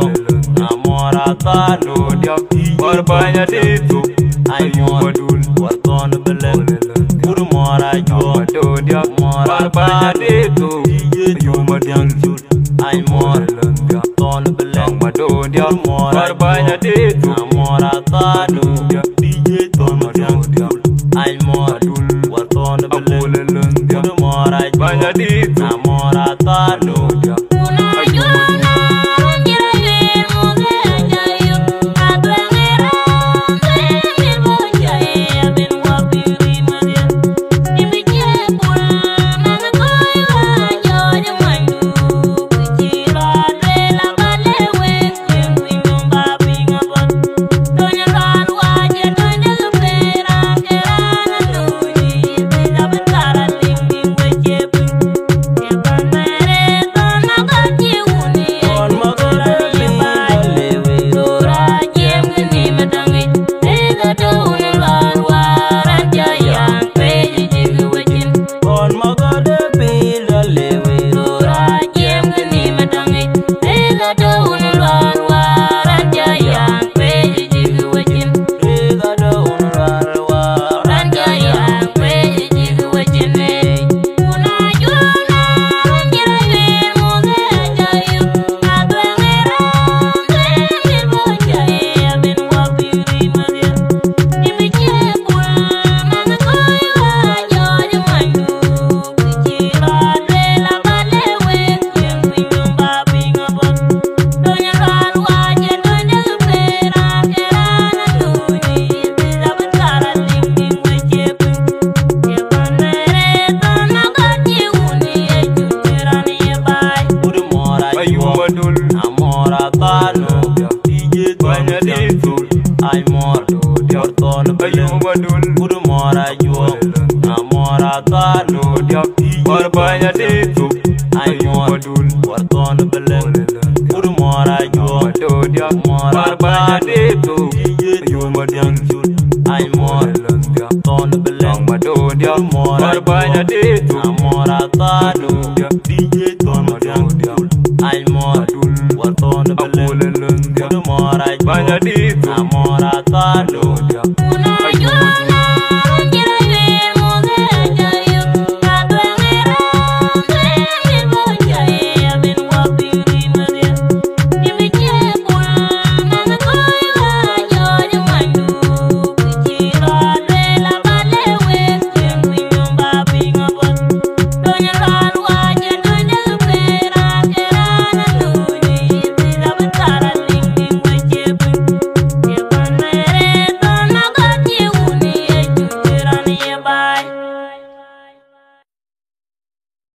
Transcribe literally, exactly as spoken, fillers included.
juang amora tano dia barbanya ditu ayo badul warton beleng guru mora juang do dia barbanya ditu yo madang jul ay mor ton beleng mado dia barbanya ditu amora tano dia dj ton madang jul ay mor warton beleng guru mora banya ditu amora tano dia barbanya ditu ayo badul warton beleng guru mora juang do dia barbanya ditu yo madang jul ay mor ton beleng mado dia barbanya ditu amora tano dj ton madang jul ay mor warton beleng guru mora banya ditu amora tano